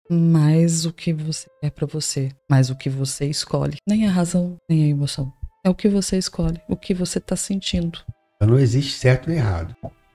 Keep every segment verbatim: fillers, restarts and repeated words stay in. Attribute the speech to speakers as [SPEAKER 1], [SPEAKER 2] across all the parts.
[SPEAKER 1] mais o que você quer pra você, mais o que você escolhe. Nem a razão, nem a emoção. É o que você escolhe, o que você tá sentindo.
[SPEAKER 2] Então não existe certo nem errado.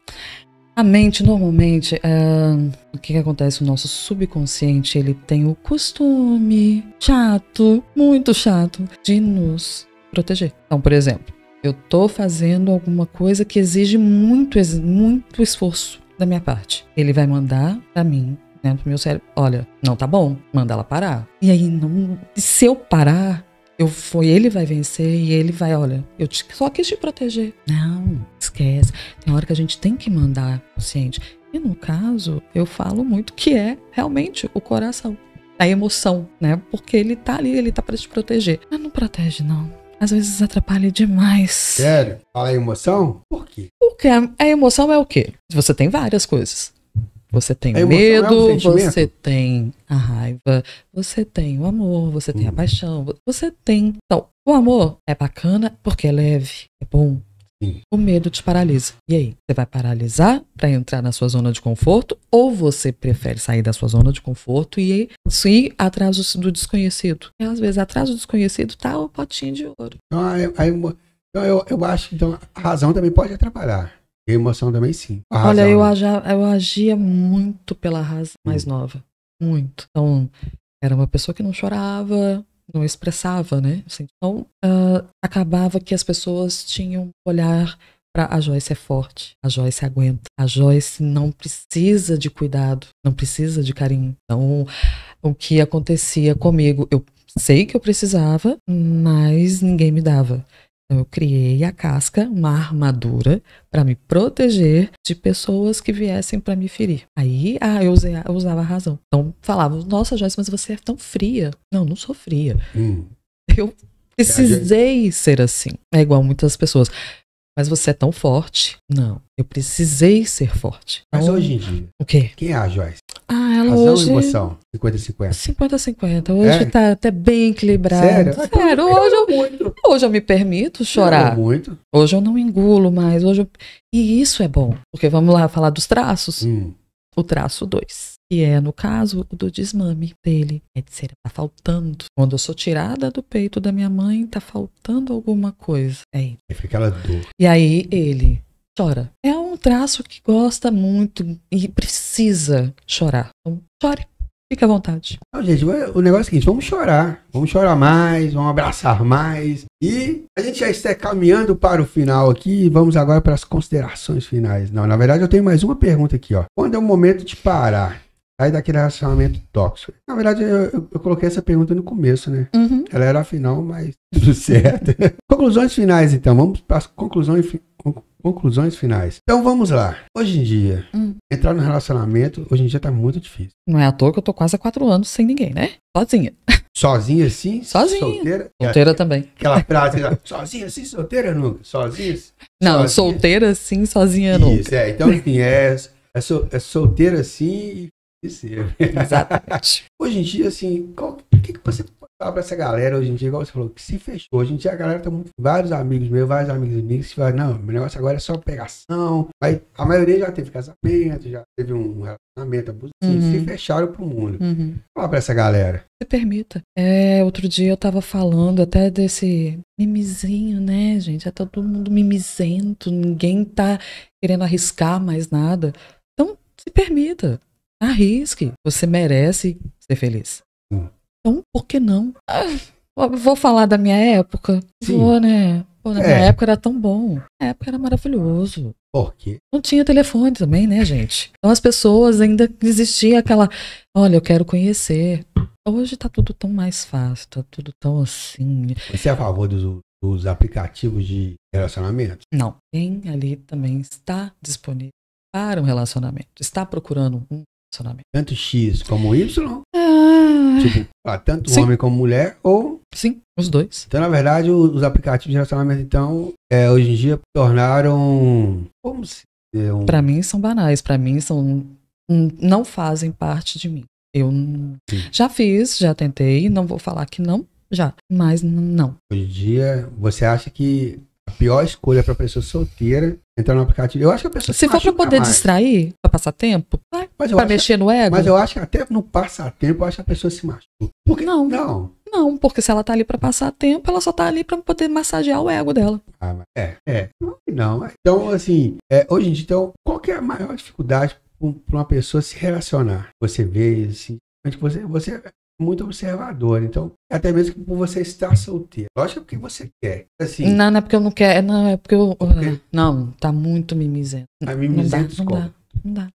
[SPEAKER 1] A mente, normalmente, é, o que, que acontece? O nosso subconsciente, ele tem o costume chato, muito chato, de nos proteger. Então, por exemplo, eu tô fazendo alguma coisa que exige muito, muito esforço da minha parte. Ele vai mandar pra mim, né, pro meu cérebro, olha, não tá bom, manda ela parar. E aí, não, se eu parar, eu foi, ele vai vencer e ele vai, olha, eu te, só quis te proteger. Não, esquece. Tem hora que a gente tem que mandar consciente. E no caso, eu falo muito que é realmente o coração, a emoção, né? Porque ele tá ali, ele tá pra te proteger. Mas não protege, não. Às vezes atrapalha demais.
[SPEAKER 2] Sério? Fala em emoção? Por quê?
[SPEAKER 1] Porque a, a emoção é o quê? Você tem várias coisas. Você tem o medo,
[SPEAKER 2] é um
[SPEAKER 1] você tem a raiva, você tem o amor, você tem hum. a paixão, você tem... Então, o amor é bacana porque é leve, é bom.
[SPEAKER 2] Sim.
[SPEAKER 1] O medo te paralisa. E aí? Você vai paralisar para entrar na sua zona de conforto ou você prefere sair da sua zona de conforto e ir atrás do desconhecido? E às vezes atrás do desconhecido tá o potinho de ouro.
[SPEAKER 2] Então, a, a emo... então eu, eu acho que então, a razão também pode atrapalhar. E a emoção também sim. A
[SPEAKER 1] Olha,
[SPEAKER 2] razão,
[SPEAKER 1] eu,
[SPEAKER 2] né?
[SPEAKER 1] agia, eu agia muito pela razão mais
[SPEAKER 2] hum.
[SPEAKER 1] nova. Muito. Então, era uma pessoa que não chorava, não expressava, né? Assim, então, uh, acabava que as pessoas tinham um olhar para a Joyce é forte, a Joyce aguenta, a Joyce não precisa de cuidado, não precisa de carinho. Então, o que acontecia comigo, eu sei que eu precisava, mas ninguém me dava. Então, eu criei a casca, uma armadura, para me proteger de pessoas que viessem para me ferir. Aí, ah, eu, usei, eu usava a razão. Então, falava, nossa, Joyce, mas você é tão fria. Não, não sou fria.
[SPEAKER 2] Hum.
[SPEAKER 1] Eu precisei ser assim. É igual muitas pessoas. Mas você é tão forte. Não, eu precisei ser forte. Então,
[SPEAKER 2] mas hoje em dia,
[SPEAKER 1] o quê?
[SPEAKER 2] Quem é a Joyce?
[SPEAKER 1] Ah, ela
[SPEAKER 2] razão
[SPEAKER 1] hoje...
[SPEAKER 2] e emoção? cinquenta a cinquenta.
[SPEAKER 1] cinquenta a cinquenta. Hoje
[SPEAKER 2] É?
[SPEAKER 1] tá até bem equilibrado.
[SPEAKER 2] Sério?
[SPEAKER 1] Sério,
[SPEAKER 2] Ah,
[SPEAKER 1] hoje eu,
[SPEAKER 2] muito.
[SPEAKER 1] hoje eu me permito chorar.
[SPEAKER 2] Melhorou muito.
[SPEAKER 1] Hoje eu não engulo mais. Hoje eu... E isso é bom. Porque vamos lá falar dos traços.
[SPEAKER 2] Hum.
[SPEAKER 1] O traço dois. Que é, no caso, o do desmame dele. É dizer, tá faltando. Quando eu sou tirada do peito da minha mãe, tá faltando alguma coisa. É.
[SPEAKER 2] Aí fica aquela dor.
[SPEAKER 1] E aí ele chora. É um traço que gosta muito e precisa chorar. Então, chore. Fique à vontade.
[SPEAKER 2] Não, gente, o negócio é o seguinte, vamos chorar. Vamos chorar mais, vamos abraçar mais. E a gente já está caminhando para o final aqui. Vamos agora para as considerações finais. Não, na verdade eu tenho mais uma pergunta aqui, ó. Quando é o momento de parar? Sair daquele relacionamento tóxico. Na verdade, eu, eu, eu coloquei essa pergunta no começo, né?
[SPEAKER 1] Uhum.
[SPEAKER 2] Ela era a final, mas tudo certo. Conclusões finais, então. Vamos para as conclusões, conclusões finais. Então, vamos lá. Hoje em dia,
[SPEAKER 1] hum.
[SPEAKER 2] entrar no relacionamento, hoje em dia tá muito difícil.
[SPEAKER 1] Não é à toa que eu tô quase há quatro anos sem ninguém, né? Sozinha.
[SPEAKER 2] Sozinha assim?
[SPEAKER 1] Sozinha.
[SPEAKER 2] Solteira?
[SPEAKER 1] Solteira
[SPEAKER 2] aquela,
[SPEAKER 1] também.
[SPEAKER 2] Aquela frase, sozinha assim, solteira nunca? Sozinha?
[SPEAKER 1] Não,
[SPEAKER 2] sozinha.
[SPEAKER 1] Solteira sim, sozinha nunca.
[SPEAKER 2] Isso, é. Então, enfim, é, é, sol, é solteira assim e
[SPEAKER 1] exatamente.
[SPEAKER 2] Hoje em dia, assim, o que, que você fala pra essa galera hoje em dia, igual você falou, que se fechou. Hoje em dia a galera tá muito. Vários amigos meus, vários amigos amigos que falam, não, meu negócio agora é só pegação. Mas a maioria já teve casamento, já teve um relacionamento abusivo, uhum. se fecharam pro mundo.
[SPEAKER 1] Uhum.
[SPEAKER 2] Fala pra essa galera.
[SPEAKER 1] Se permita. É, outro dia eu tava falando até desse mimizinho, né, gente? É todo mundo mimizento, ninguém tá querendo arriscar mais nada. Então, se permita. Arrisque. Você merece ser feliz.
[SPEAKER 2] Hum.
[SPEAKER 1] Então, por que não? Ah, vou falar da minha época?
[SPEAKER 2] Sim.
[SPEAKER 1] Vou, né? Pô, na
[SPEAKER 2] é.
[SPEAKER 1] minha época era tão bom. Na época era maravilhoso.
[SPEAKER 2] Por quê?
[SPEAKER 1] Não tinha telefone também, né, gente? Então as pessoas ainda existia aquela... Olha, eu quero conhecer. Hoje tá tudo tão mais fácil. Tá tudo tão assim...
[SPEAKER 2] Você é a favor dos, dos aplicativos de relacionamento?
[SPEAKER 1] Não. Quem ali também está disponível para um relacionamento. Está procurando um relacionamento.
[SPEAKER 2] Tanto X como Y?
[SPEAKER 1] Ah,
[SPEAKER 2] tipo, ah, tanto
[SPEAKER 1] sim.
[SPEAKER 2] homem como mulher, ou...
[SPEAKER 1] Sim, os dois.
[SPEAKER 2] Então, na verdade, os aplicativos de relacionamento, então, é, hoje em dia, tornaram... Como se... É um...
[SPEAKER 1] Pra mim, são banais. Pra mim, são... não fazem parte de mim. Eu
[SPEAKER 2] Sim.
[SPEAKER 1] já fiz, já tentei, não vou falar que não, já. Mas não.
[SPEAKER 2] Hoje em dia, você acha que pior escolha pra pessoa solteira entrar no aplicativo. Eu acho que a pessoa
[SPEAKER 1] Se for pra poder
[SPEAKER 2] mais.
[SPEAKER 1] distrair, pra passar tempo, vai.
[SPEAKER 2] Mas eu
[SPEAKER 1] Pra
[SPEAKER 2] acho
[SPEAKER 1] mexer
[SPEAKER 2] que,
[SPEAKER 1] no ego.
[SPEAKER 2] Mas eu acho que até no passatempo, eu acho que a pessoa se machuca. Porque,
[SPEAKER 1] Não.
[SPEAKER 2] Não.
[SPEAKER 1] Não, porque se ela tá ali pra passar tempo, ela só tá ali pra poder massagear o ego dela.
[SPEAKER 2] Ah, mas é, é. Não, não. Então, assim, é, hoje em dia, então, qual que é a maior dificuldade para uma pessoa se relacionar? Você vê, assim, você, você é muito observador, então, até mesmo que por você estar solteiro. Lógico que é porque você quer. Assim,
[SPEAKER 1] Não, não é porque eu não quero, não, é porque eu...
[SPEAKER 2] Porque-
[SPEAKER 1] Não, tá muito mimizento.
[SPEAKER 2] a
[SPEAKER 1] Não dá,
[SPEAKER 2] mimizento
[SPEAKER 1] não dá, não dá.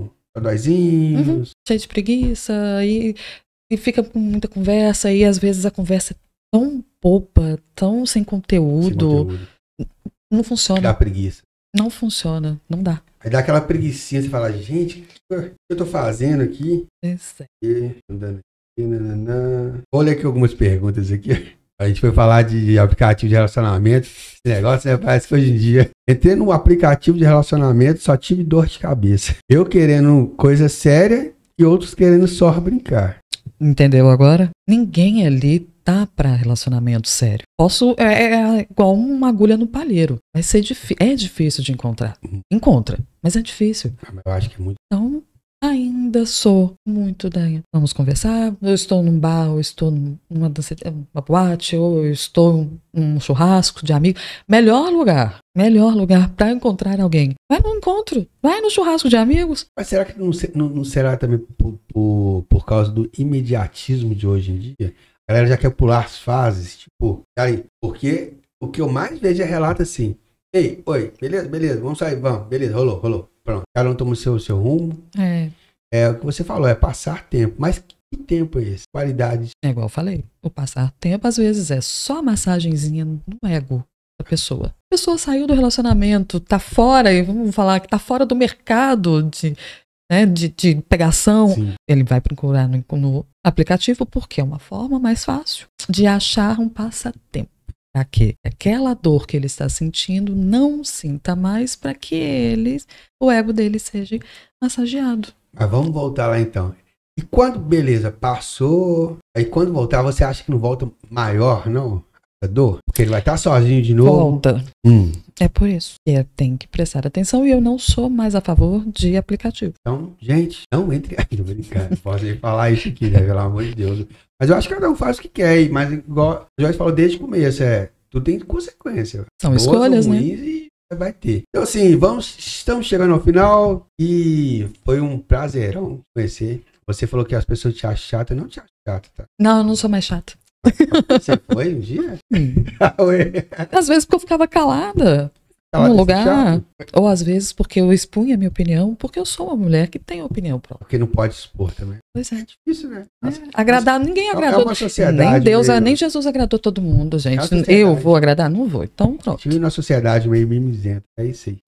[SPEAKER 2] dóizinhos.
[SPEAKER 1] Cheio de preguiça e, e fica com muita conversa e às vezes a conversa é tão boba, tão sem conteúdo,
[SPEAKER 2] conteúdo.
[SPEAKER 1] não
[SPEAKER 2] Dá
[SPEAKER 1] funciona,
[SPEAKER 2] preguiça.
[SPEAKER 1] não funciona, não dá.
[SPEAKER 2] Aí dá aquela preguicinha, você fala, gente, o que eu tô fazendo aqui?
[SPEAKER 1] Isso é.
[SPEAKER 2] E, andando aqui, nananã. Vou ler aqui algumas perguntas aqui. A gente foi falar de aplicativo de relacionamento. Esse negócio, né, parece que hoje em dia, entrei no aplicativo de relacionamento, só tive dor de cabeça. Eu querendo coisa séria e outros querendo só brincar.
[SPEAKER 1] Entendeu agora? Ninguém ali tá pra relacionamento sério. Posso, é, é igual uma agulha no palheiro. Vai ser difícil, é difícil de encontrar. Encontra, mas é difícil.
[SPEAKER 2] Eu acho que é muito.
[SPEAKER 1] Então, ainda sou muito da... Vamos conversar, eu estou num bar, eu estou numa dança, uma boate, ou eu estou num churrasco de amigo. Melhor lugar, melhor lugar para encontrar alguém. Vai no encontro, vai no churrasco de amigos.
[SPEAKER 2] Mas será que não, se- não- não será também por, por, por causa do imediatismo de hoje em dia? A galera já quer pular as fases, tipo, aí, porque o que eu mais vejo é relato assim. Ei, oi, beleza, beleza, vamos sair, vamos, beleza, rolou, rolou. Pronto, cada um toma o seu, seu rumo.
[SPEAKER 1] É,
[SPEAKER 2] É o que você falou, é passar tempo. Mas que tempo é esse? Qualidade.
[SPEAKER 1] é igual eu falei, o passar tempo às vezes é só massagenzinha no ego da pessoa. A pessoa saiu do relacionamento, tá fora, e vamos falar que tá fora do mercado de, né, de, de pegação.
[SPEAKER 2] Sim.
[SPEAKER 1] Ele vai procurar no, no aplicativo porque é uma forma mais fácil de achar um passatempo. Para que aquela dor que ele está sentindo não sinta mais, para que ele, o ego dele seja massageado.
[SPEAKER 2] Mas vamos voltar lá então. E quando, beleza, passou. Aí quando voltar, você acha que não volta maior, não? A dor? Porque ele vai estar sozinho de novo.
[SPEAKER 1] Volta.
[SPEAKER 2] Hum.
[SPEAKER 1] É por isso que é- tem que prestar atenção e eu não sou mais a favor de aplicativo.
[SPEAKER 2] Então, gente, não entre aí, não brincar. Não posso nem falar isso aqui, né? Pelo amor de Deus. Mas eu acho que cada um faz o que quer. Mas igual o Joyce falou desde o começo, é. Tudo tem consequência.
[SPEAKER 1] São
[SPEAKER 2] Boas
[SPEAKER 1] escolhas,
[SPEAKER 2] ou
[SPEAKER 1] né?
[SPEAKER 2] ruins, e vai ter. Então, assim, vamos, estamos chegando ao final e foi um prazerão conhecer. Você falou que as pessoas te acham chata, eu não te acho chata, tá?
[SPEAKER 1] Não, eu não sou mais chata.
[SPEAKER 2] Você foi um dia?
[SPEAKER 1] Hum.
[SPEAKER 2] Ué,
[SPEAKER 1] Às vezes porque eu ficava calada
[SPEAKER 2] ela
[SPEAKER 1] no
[SPEAKER 2] desse
[SPEAKER 1] lugar,
[SPEAKER 2] chato?
[SPEAKER 1] ou às vezes porque eu expunha a minha opinião, porque eu sou uma mulher que tem opinião própria.
[SPEAKER 2] Porque não pode expor também.
[SPEAKER 1] Pois é.
[SPEAKER 2] Isso, né?
[SPEAKER 1] É, agradar, ninguém
[SPEAKER 2] É
[SPEAKER 1] agradou.
[SPEAKER 2] uma sociedade
[SPEAKER 1] Nem Deus,
[SPEAKER 2] meio-
[SPEAKER 1] nem Jesus agradou todo mundo,
[SPEAKER 2] É
[SPEAKER 1] gente.
[SPEAKER 2] uma sociedade.
[SPEAKER 1] Eu vou agradar? Não vou. Então, pronto.
[SPEAKER 2] Tive uma sociedade meio mimizenta, é isso aí.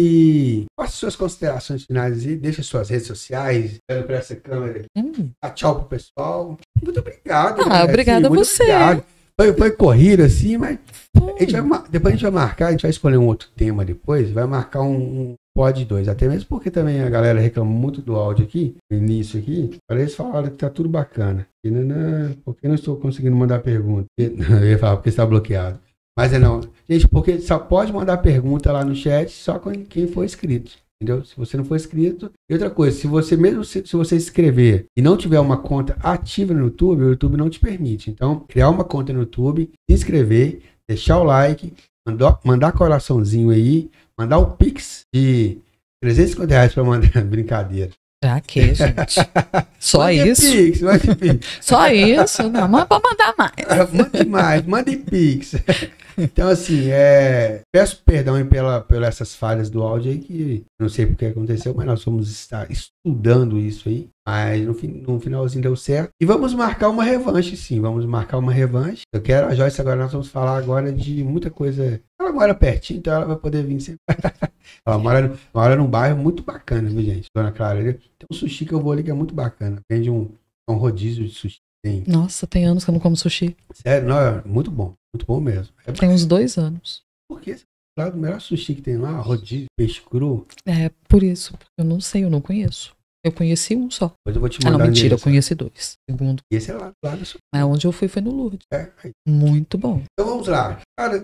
[SPEAKER 2] E faça suas considerações finais aí, deixa suas redes sociais, olhando pra essa câmera aqui.
[SPEAKER 1] Hum.
[SPEAKER 2] Dá tchau pro pessoal. Muito obrigado.
[SPEAKER 1] Ah,
[SPEAKER 2] né?
[SPEAKER 1] obrigada a
[SPEAKER 2] muito
[SPEAKER 1] você.
[SPEAKER 2] obrigado. Foi, foi corrida assim, mas
[SPEAKER 1] Hum.
[SPEAKER 2] a gente vai, ma- depois a gente vai marcar, a gente vai escolher um outro tema depois, vai marcar um, um pod dois, até mesmo porque também a galera reclama muito do áudio aqui, no início aqui, para eles falaram que tá tudo bacana. E, nanã, por que não estou conseguindo mandar pergunta? E- Eu ia falar porque está bloqueado. Mas é não. Gente, porque só pode mandar pergunta lá no chat só com quem for inscrito. Entendeu? Se você não for inscrito. E outra coisa, se você mesmo se, se você escrever e não tiver uma conta ativa no YouTube, o YouTube não te permite. Então, criar uma conta no YouTube, se inscrever, deixar o like, mandar, mandar coraçãozinho aí, mandar o Pix de trezentos e cinquenta reais pra mandar. Brincadeira.
[SPEAKER 1] Pra quê, gente? Só
[SPEAKER 2] Mande
[SPEAKER 1] isso?
[SPEAKER 2] Pix, mande Pix.
[SPEAKER 1] Só isso? Não, mas pra mandar mais.
[SPEAKER 2] Mande mais, mande Pix. Então, assim, é, peço perdão aí pela, pelas essas falhas do áudio aí, que não sei porque aconteceu, mas nós vamos estar estudando isso aí. Mas no, fin- no finalzinho deu certo. E vamos marcar uma revanche, sim. Vamos marcar uma revanche. Eu quero a Joyce agora, nós vamos falar agora de muita coisa. Ela mora pertinho, então ela vai poder vir sempre. Ela mora, mora num bairro muito bacana, viu, gente? Dona Clara, tem um sushi que eu vou ali que é muito bacana. Vende um, um rodízio de sushi. Tem.
[SPEAKER 1] Nossa, tem anos que eu não como sushi.
[SPEAKER 2] Sério, não, é muito bom. Muito bom mesmo. É
[SPEAKER 1] Tem uns dois anos.
[SPEAKER 2] porque lá do melhor sushi que tem lá, rodízio, peixe cru.
[SPEAKER 1] É, por isso. Porque eu não sei, eu não conheço. Eu conheci um só.
[SPEAKER 2] Depois eu vou te
[SPEAKER 1] Ah,
[SPEAKER 2] mandar
[SPEAKER 1] não,
[SPEAKER 2] o
[SPEAKER 1] mentira, eu
[SPEAKER 2] endereço.
[SPEAKER 1] conheci dois. Segundo.
[SPEAKER 2] E esse é lá, lá do sul.
[SPEAKER 1] Mas onde eu fui foi no Lourdes.
[SPEAKER 2] É, aí.
[SPEAKER 1] Muito bom.
[SPEAKER 2] Então vamos lá. Cara,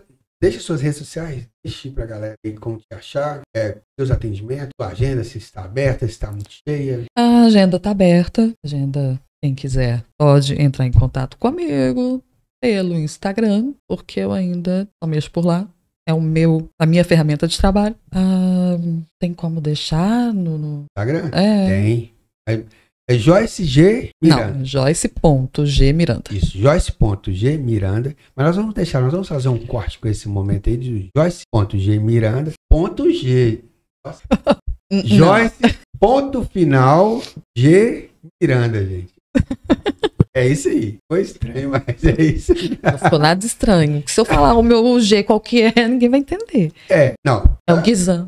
[SPEAKER 2] deixa suas redes sociais, deixe pra galera aí como te achar, é, seus atendimentos, sua agenda, se está aberta, se está muito cheia.
[SPEAKER 1] A agenda tá aberta. Agenda, quem quiser pode entrar em contato comigo pelo Instagram, porque eu ainda só mexo por lá. É o meu, a minha ferramenta de trabalho. Ah, tem como deixar no... no...
[SPEAKER 2] Instagram?
[SPEAKER 1] É.
[SPEAKER 2] Tem. É, é Joyce G. Miranda.
[SPEAKER 1] Não, Joyce.G Miranda.
[SPEAKER 2] Isso, Joyce.G Miranda. Mas nós vamos deixar, nós vamos fazer um corte com esse momento aí de Joyce.G Miranda. Ponto G. Nossa. Joyce. Ponto final. G Miranda, gente. É isso aí. Foi estranho, mas é isso aí.
[SPEAKER 1] Não ficou nada estranho. Se eu falar o meu G qual que é, ninguém vai entender.
[SPEAKER 2] É, não.
[SPEAKER 1] É o Guizan.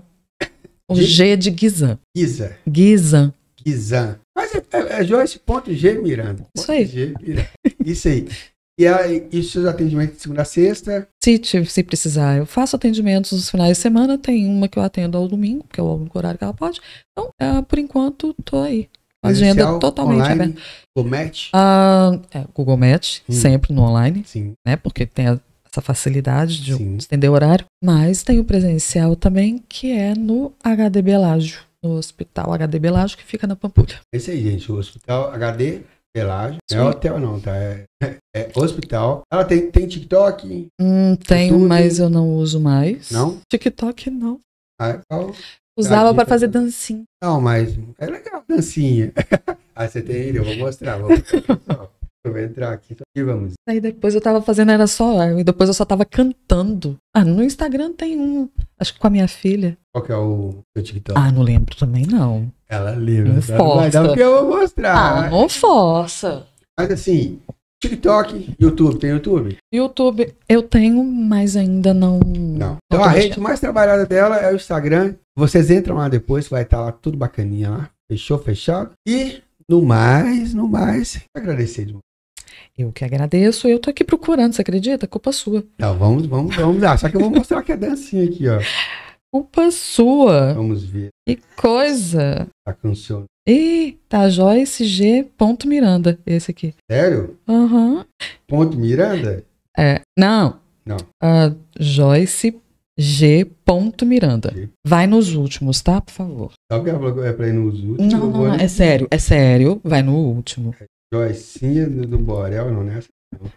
[SPEAKER 1] O
[SPEAKER 2] G,
[SPEAKER 1] G é de Guizan.
[SPEAKER 2] Giza.
[SPEAKER 1] Guizan.
[SPEAKER 2] Guizan. Mas é, é, é Joyce.G Miranda.
[SPEAKER 1] Isso aí.
[SPEAKER 2] G Miranda. Isso aí. E, aí, e seus atendimentos de segunda a sexta?
[SPEAKER 1] Se, se precisar, eu faço atendimentos nos finais de semana. Tem uma que eu atendo ao domingo, que é o único horário que ela pode. Então, é, por enquanto, tô aí. Agenda
[SPEAKER 2] Presencial,
[SPEAKER 1] totalmente
[SPEAKER 2] online,
[SPEAKER 1] aberta.
[SPEAKER 2] Google Meet?
[SPEAKER 1] Ah, é, Google Meet,
[SPEAKER 2] Hum.
[SPEAKER 1] sempre no online,
[SPEAKER 2] Sim.
[SPEAKER 1] né? Porque tem a- essa facilidade de
[SPEAKER 2] Sim.
[SPEAKER 1] estender o horário. Mas tem o presencial também, que é no H D Belágio, no Hospital H D Belágio, que fica na Pampulha.
[SPEAKER 2] É isso aí, gente. O Hospital H D Pelágio.
[SPEAKER 1] Sim.
[SPEAKER 2] Não é hotel, não, tá? É, é hospital. Ela tem, tem TikTok?
[SPEAKER 1] Hum, tenho,
[SPEAKER 2] YouTube?
[SPEAKER 1] mas eu não uso mais.
[SPEAKER 2] Não?
[SPEAKER 1] TikTok não.
[SPEAKER 2] Ah, então-
[SPEAKER 1] Usava
[SPEAKER 2] dica
[SPEAKER 1] para fazer
[SPEAKER 2] também.
[SPEAKER 1] dancinha.
[SPEAKER 2] Não, mas é legal, dancinha. Ah, você tem ainda? Eu vou mostrar. Vou, mostrar. Eu vou entrar aqui e vamos.
[SPEAKER 1] Aí depois eu tava fazendo, era só, e depois eu só tava cantando. Ah, no Instagram tem um, acho que com a minha filha.
[SPEAKER 2] Qual que é o seu TikTok?
[SPEAKER 1] Ah, não lembro também não.
[SPEAKER 2] Ela lembra.
[SPEAKER 1] Não
[SPEAKER 2] Ela vai dar
[SPEAKER 1] força.
[SPEAKER 2] porque eu vou mostrar.
[SPEAKER 1] Ah, não força.
[SPEAKER 2] Mas assim, TikTok, YouTube, tem YouTube?
[SPEAKER 1] YouTube eu tenho, mas ainda não.
[SPEAKER 2] Não. Então a
[SPEAKER 1] tô
[SPEAKER 2] rede
[SPEAKER 1] mexendo.
[SPEAKER 2] mais trabalhada dela é o Instagram. Vocês entram lá depois, vai estar lá tudo bacaninha lá. Fechou, fechado. E no mais, no mais, agradecer demais.
[SPEAKER 1] Eu que agradeço, eu tô aqui procurando, você acredita? Culpa sua.
[SPEAKER 2] Não, vamos, vamos, vamos lá. Só que eu vou mostrar que é dancinha aqui, ó.
[SPEAKER 1] Culpa sua.
[SPEAKER 2] Vamos ver.
[SPEAKER 1] Que coisa.
[SPEAKER 2] Tá funcionando.
[SPEAKER 1] Ih, tá Joyce G. Ponto Miranda, esse aqui.
[SPEAKER 2] Sério?
[SPEAKER 1] Aham.
[SPEAKER 2] Ponto Miranda?
[SPEAKER 1] É, não.
[SPEAKER 2] Não.
[SPEAKER 1] Ah, Joyce G. Ponto Miranda.
[SPEAKER 2] G.
[SPEAKER 1] Vai nos últimos, tá? Por favor.
[SPEAKER 2] Só que ela falou que é pra ir nos últimos.
[SPEAKER 1] Não,
[SPEAKER 2] eu
[SPEAKER 1] não,
[SPEAKER 2] vou
[SPEAKER 1] não.
[SPEAKER 2] ali.
[SPEAKER 1] É sério, é sério. Vai no último.
[SPEAKER 2] Joicinha do, do Borel, não nessa.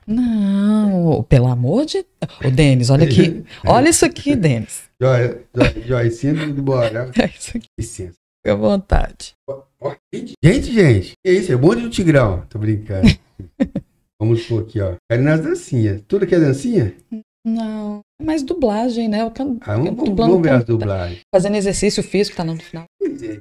[SPEAKER 1] Não, pelo amor de... Ô, Denis, olha aqui. Olha isso aqui, Denis.
[SPEAKER 2] Joi, Joi, Joicinha do, do Borel.
[SPEAKER 1] É isso aqui.
[SPEAKER 2] Licença.
[SPEAKER 1] Fica à vontade.
[SPEAKER 2] Ó, gente, gente, gente, que isso? É bonde do Tigrão. Tô brincando. Vamos pôr aqui, ó. Quero nas dancinhas. Tudo que é dancinha?
[SPEAKER 1] Não. É mais dublagem, né? Eu canto,
[SPEAKER 2] Ah, vamos, vamos,
[SPEAKER 1] dublando
[SPEAKER 2] vamos ver as
[SPEAKER 1] canta-
[SPEAKER 2] dublagens.
[SPEAKER 1] Fazendo exercício físico, tá no final.
[SPEAKER 2] Gente,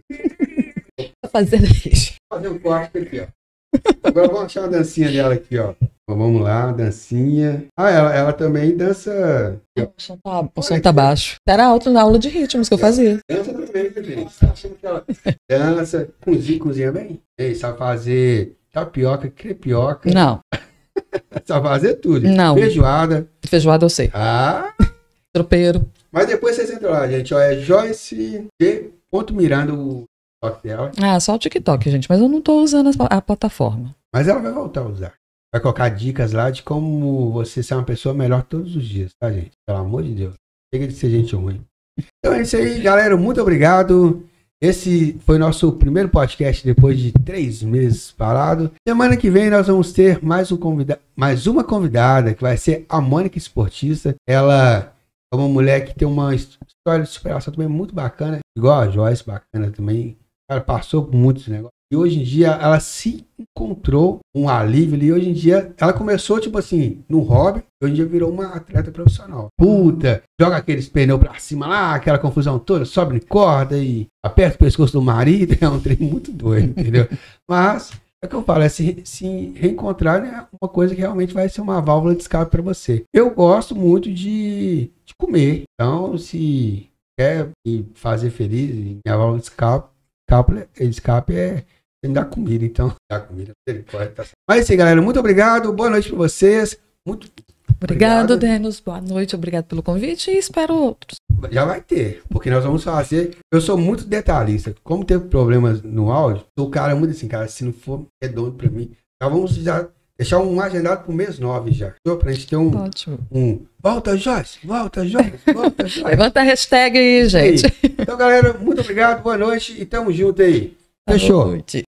[SPEAKER 1] Tá fazendo isso.
[SPEAKER 2] vou fazer um corte aqui, ó. Agora vamos achar uma dancinha dela aqui, ó. Então, vamos lá, dancinha. Ah, ela, ela também dança.
[SPEAKER 1] O som tá, o som tá baixo. Era alto na aula de ritmos que eu fazia.
[SPEAKER 2] Dança também, gente. Tá achando que ela dança, cozinha, cozinha bem? Ei, sabe fazer tapioca, crepioca.
[SPEAKER 1] Não,
[SPEAKER 2] Sabe fazer tudo.
[SPEAKER 1] Não.
[SPEAKER 2] Feijoada.
[SPEAKER 1] feijoada eu sei.
[SPEAKER 2] Ah,
[SPEAKER 1] Tropeiro.
[SPEAKER 2] mas depois vocês entram lá, gente. Ó, é Joyce G. Miranda, o toque dela.
[SPEAKER 1] Ah, só o TikTok, gente. Mas eu não tô usando a, a plataforma.
[SPEAKER 2] Mas ela vai voltar a usar. Vai colocar dicas lá de como você ser uma pessoa melhor todos os dias, tá, gente? Pelo amor de Deus. Chega de ser gente ruim. Então é isso aí, galera. Muito obrigado. Esse foi nosso primeiro podcast depois de três meses parado. Semana que vem nós vamos ter mais, um convida mais uma convidada, que vai ser a Mônica Esportista. Ela é uma mulher que tem uma história de superação também muito bacana, igual a Joyce, bacana também. Ela passou por muitos negócios. E hoje em dia ela se encontrou um alívio ali. E hoje em dia ela começou, tipo assim, no hobby. E hoje em dia virou uma atleta profissional. Puta, joga aqueles pneus pra cima lá, aquela confusão toda, sobe em corda e aperta o pescoço do marido. É um trem muito doido, entendeu? Mas é o que eu falo, é se, se reencontrar é uma coisa que realmente vai ser uma válvula de escape pra você. Eu gosto muito de, de comer. Então, se quer me fazer feliz, minha válvula de escape, escape, escape é me dar comida, então. Dar comida, misericórdia, tá certo. Mas é isso aí, galera. Muito obrigado. Boa noite pra vocês. Muito
[SPEAKER 1] Obrigado,
[SPEAKER 2] obrigado.
[SPEAKER 1] Denis. Boa noite. Obrigado pelo convite e espero outros.
[SPEAKER 2] Já vai ter, porque nós vamos fazer. Eu sou muito detalhista. Como teve problemas no áudio, o cara é muito assim, cara, se não for redondo pra mim, já vamos já Deixar um agendado pro mês nove já. Pra gente ter um...
[SPEAKER 1] Ótimo.
[SPEAKER 2] um volta, Joyce! Volta, Joyce! Volta, Joyce!
[SPEAKER 1] Levanta a hashtag aí, gente.
[SPEAKER 2] Aí. Então, galera, muito obrigado, boa noite e tamo junto aí. Fechou.
[SPEAKER 1] Boa noite.